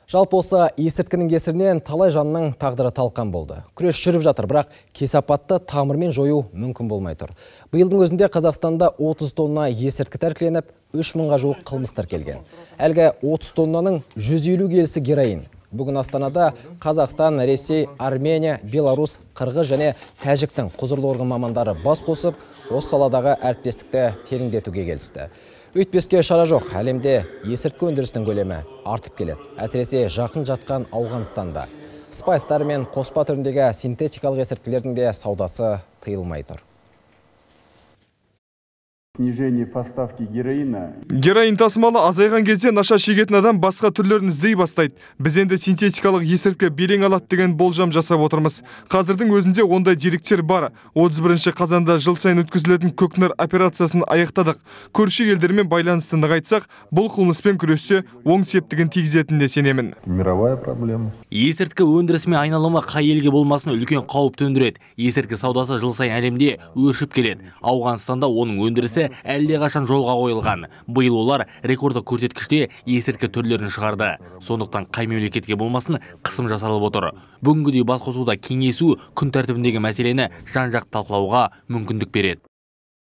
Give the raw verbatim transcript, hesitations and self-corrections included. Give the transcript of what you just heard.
Жалпы осы есірткінің кесірінен талай жанның тағдыры талқан болды. Күрес жүріп жатыр, бірақ кесапатты тамырмен жою мүмкін болмай тұр. Биылдың өзінде Қазақстанда отыз тонна есірткі тәркіленіп, үш мыңға жуық қылмыс тіркелген. Әлгі отыз тоннаның жүз елу келісі героин. Бүгін Астанада Қазақстан, Ресей, Армения, Беларусь, Қырғыз және Тәжіктің құзырлы орган мамандары бас қосып, осы саладағы әріптестікті тереңдетуге келісті. Өйтпеске шара жоқ, әлемде есірткі өндірісінің көлемі артып келеді. Әсіресе жақын жатқан Ауғанстанда. Спайстар мен қоспа түріндегі синтетикалық есірткілердің де саудасы тыйылмай тұр. Снижение поставки героина. Героин тасымалы азайған кезде наша шегетін адам басқа түрлерін іздей бастайды. Біз енді синтетикалық есірткі белең алады деген болжам жасап отырмыз. Қазірдің өзінде ондай деректер бар. отыз бірінші қазанда жыл сайын өткізілетін көкнар операциясын аяқтадық. Көрші елдермен байланысты нығайтсақ, бұл қылмыспен күресте оң септігін тигізетініне сенемін. Мировая проблема. Есірткі өндірісі мен айналымы қай елге болмасын үлкен қауіп төндіреді. Есірткі саудасы жыл сайын әлемде өршіп келеді. Ауғанстанда оның өндірісі әлде қашан жолға қойылған. Биыл олар рекордтық көрсеткіште есірткі түрлерін шығарды. Сондықтан қай мемлекетке болмасын қысым жасалып отыр. Бүгінгідей басқосуда кеңесу күн тәртібіндегі мәселені жан-жақты талқылауға мүмкіндік береді.